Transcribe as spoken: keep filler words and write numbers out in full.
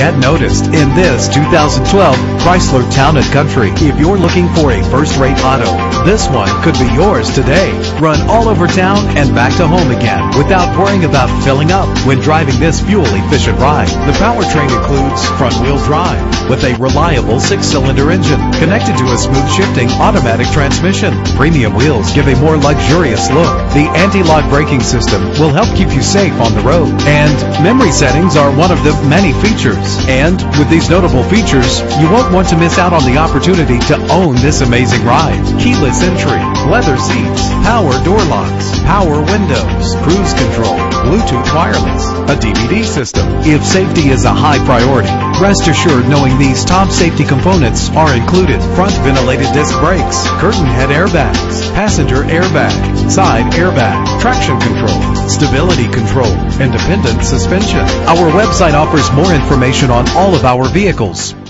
get noticed in this two thousand twelve Chrysler Town and Country. If you're looking for a first-rate auto, this one could be yours today. Run all over town and back to home again without worrying about filling up when driving this fuel-efficient ride. The powertrain includes front-wheel drive with a reliable six-cylinder engine connected to a smooth shifting automatic transmission. Premium wheels give a more luxurious look. The anti-lock braking system will help keep you safe on the road. And memory settings are one of the many features. And with these notable features, you won't want to miss out on the opportunity to own this amazing ride. Keyless entry, leather seats, power door locks, power windows, cruise control, Bluetooth wireless, a D V D system. If safety is a high priority, rest assured knowing these top safety components are included: front ventilated disc brakes, curtain head airbags, passenger airbag, side airbag, traction control, stability control, independent suspension. Our website offers more information on all of our vehicles.